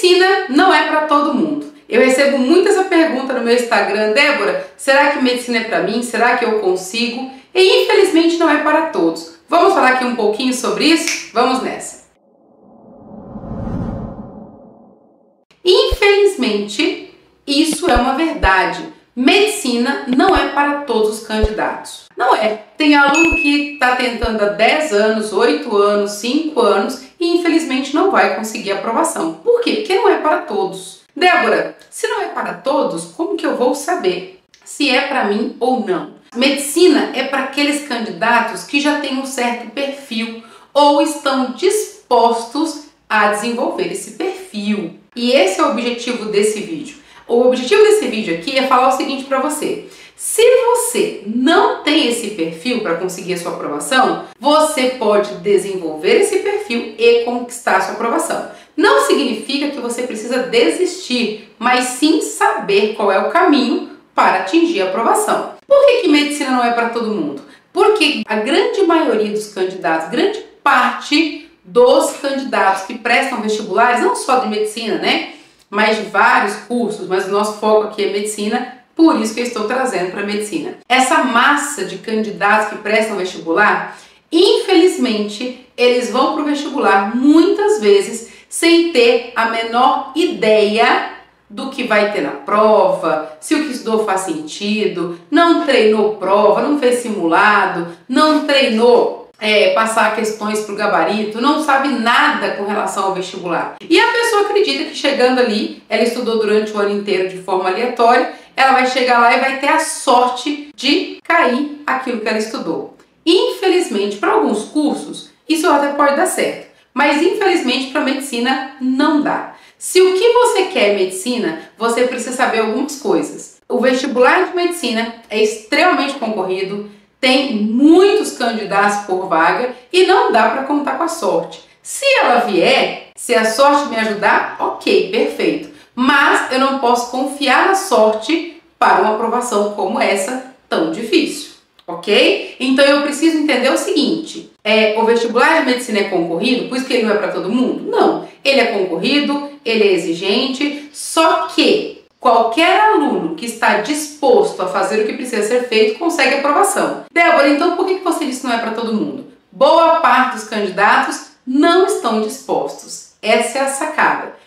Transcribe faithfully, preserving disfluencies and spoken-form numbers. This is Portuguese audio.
Medicina não é para todo mundo. Eu recebo muito essa pergunta no meu Instagram: Débora, será que medicina é para mim? Será que eu consigo? E infelizmente não é para todos. Vamos falar aqui um pouquinho sobre isso? Vamos nessa. Infelizmente, isso é uma verdade. Medicina não é para todos os candidatos. Não é. Tem aluno que está tentando há dez anos, oito anos, cinco anos e infelizmente não vai conseguir aprovação. Por quê? Porque não é para todos. Débora, se não é para todos, como que eu vou saber se é para mim ou não? Medicina é para aqueles candidatos que já têm um certo perfil ou estão dispostos a desenvolver esse perfil. E esse é o objetivo desse vídeo. O objetivo desse vídeo aqui é falar o seguinte para você: se você não tem esse perfil para conseguir a sua aprovação, você pode desenvolver esse perfil e conquistar a sua aprovação. Não significa que você precisa desistir, mas sim saber qual é o caminho para atingir a aprovação. Por que que medicina não é para todo mundo? Porque a grande maioria dos candidatos, grande parte dos candidatos que prestam vestibulares, não só de medicina, né? Mas de vários cursos, mas o nosso foco aqui é medicina, por isso que eu estou trazendo para medicina. Essa massa de candidatos que prestam vestibular, infelizmente, eles vão para o vestibular muitas vezes sem ter a menor ideia do que vai ter na prova, se o que estudou faz sentido, não treinou prova, não fez simulado, não treinou É, passar questões para o gabarito, não sabe nada com relação ao vestibular. E a pessoa acredita que chegando ali, ela estudou durante o ano inteiro de forma aleatória, ela vai chegar lá e vai ter a sorte de cair aquilo que ela estudou. Infelizmente, para alguns cursos, isso até pode dar certo, mas infelizmente para medicina não dá. Se o que você quer é medicina, você precisa saber algumas coisas. O vestibular de medicina é extremamente concorrido, tem muitos candidatos por vaga e não dá para contar com a sorte. Se ela vier, se a sorte me ajudar, ok, perfeito. Mas eu não posso confiar na sorte para uma aprovação como essa tão difícil, ok? Então eu preciso entender o seguinte: é, o vestibular de medicina é concorrido, por isso que ele não é para todo mundo? Não, ele é concorrido, ele é exigente, só que qualquer aluno que está disposto a fazer o que precisa ser feito consegue aprovação. Débora, então por que você disse que não é para todo mundo? Boa parte dos candidatos não estão dispostos. Essa é a sacada.